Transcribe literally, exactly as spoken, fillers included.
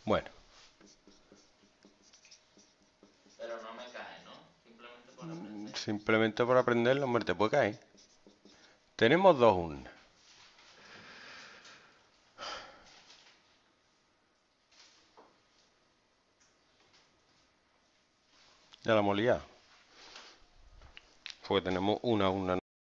Bueno, Pero no me cae, ¿no? Simplemente por aprender. simplemente por aprenderlo, hombre, te puede caer. Tenemos dos urnas. Ya la hemos liado. Porque tenemos una urna